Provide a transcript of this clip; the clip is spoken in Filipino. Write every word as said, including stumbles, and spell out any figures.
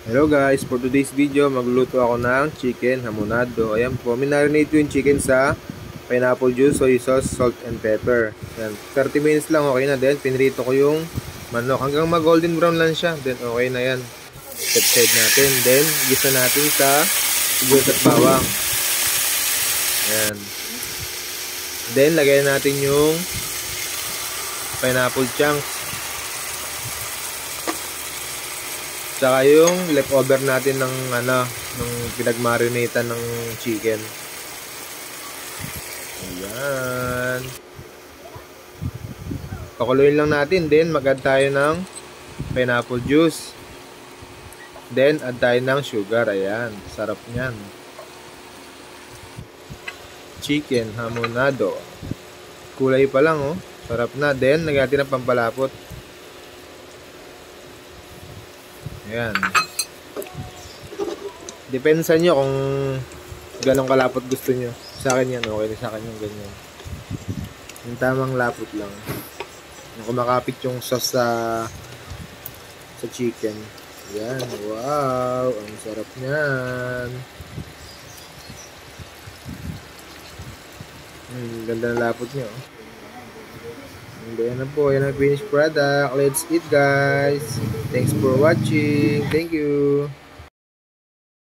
Hello guys, for today's video magluluto ako ng chicken hamonado. Ayan po, minarinate ko yung chicken sa pineapple juice, soy sauce, salt and pepper. Ayan, thirty minutes lang okay na. Then pinrito ko yung manok hanggang mag golden brown lang siya. Then okay na yan. Set side natin. Then gisa natin sa sibuyas at bawang. Ayan. Then lagyan natin yung pineapple chunks. Saka yung leftover natin ng ano, ng pinagmarinatan ng chicken. Ayan. Pakuluin lang natin. Then mag-add tayo ng pineapple juice. Then add tayo ng sugar. Ayan. Sarap niyan. Chicken hamonado. Kulay pa lang oh. Sarap na. Then lagyan natin ng pampalapot. Ayan. Depensa nyo kung ganong kalapot gusto nyo. Sa akin yan, okay. Sa akin yung ganyan. Yung tamang lapot lang. Yung kumakapit yung sauce sa sa chicken. Ayan. Wow. Ang sarap niyan. Hmm, ganda ng lapot nyo. And then na po, yan ang finished product. Let's eat guys. Thanks for watching. Thank you.